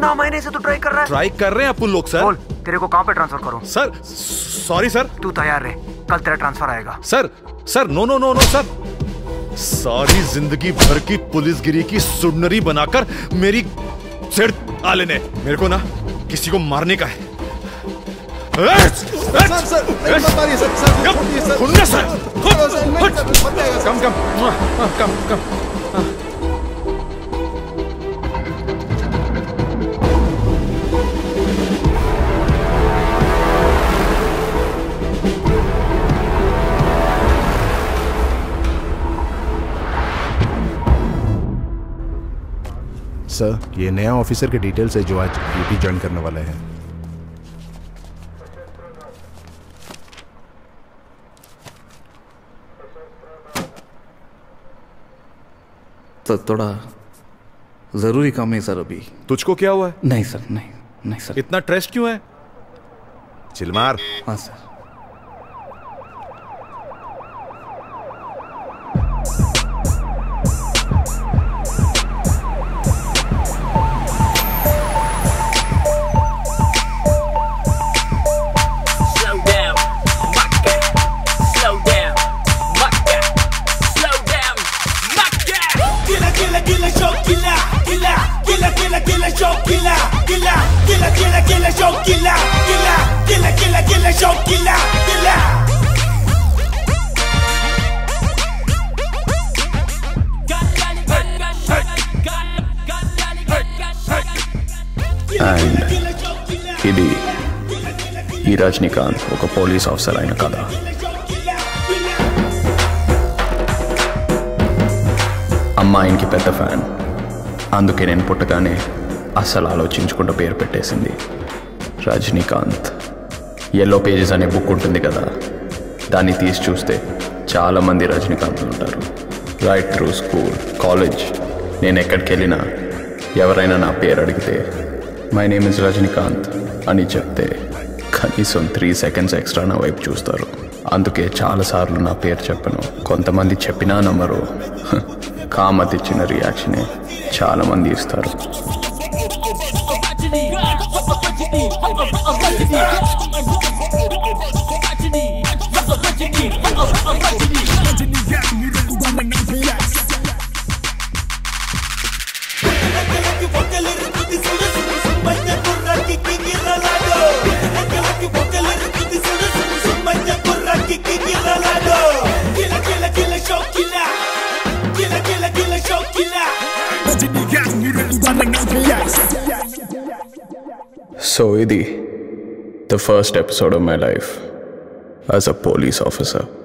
इतना महीने से तू ट्राई कर रहा है। ट्राई कर रहे हैं अपन लोग सर। बोल तेरे को कहाँ पे ट्रांसफर करूं? Sir sorry sir. तू तैयार रहे, कल तेरा ट्रांसफर आएगा। Sir sir no no no no sir. सारी जिंदगी भर की पुलिसगिरी की सुनरी बनाकर मेरी सिर आले ने मेरे को ना किसी को मारने का है। कम सर, ये नया ऑफिसर के डिटेल्स है जो आज ड्यूटी ज्वाइन करने वाला है। सर थोड़ा जरूरी काम है सर अभी। तुझको क्या हुआ है? नहीं सर, नहीं सर। इतना ट्रेस्ट क्यों है? चिलमार। हाँ सर। ఇది ఈ రజనీకాంత్ ఒక పోలీస్ ఆఫీసర్ అయిన కథ. అమ్మాయికి పెద్ద ఫ్యాన్, అందుకే నేను పుట్టగానే అస్సలు ఆలోచించుకుంటూ పేరు పెట్టేసింది రజనీకాంత్. ఎల్లో పేజెస్ అనే బుక్ ఉంటుంది కదా, దాన్ని తీసి చూస్తే చాలామంది రజనీకాంత్లు ఉంటారు. రైట్ త్రూ స్కూల్, కాలేజ్, నేను ఎక్కడికి వెళ్ళినా ఎవరైనా నా పేరు అడిగితే మై నేమ్ ఇస్ రజనీకాంత్ అని చెప్తే కనీసం 3 seconds ఎక్స్ట్రా నా వైపు చూస్తారు. అందుకే చాలాసార్లు నా పేరు చెప్పను. కొంతమంది చెప్పినా నమ్మరు. కామత్ ఇచ్చిన రియాక్షనే చాలామంది ఇస్తారు. So idi the first episode of my life as a police officer.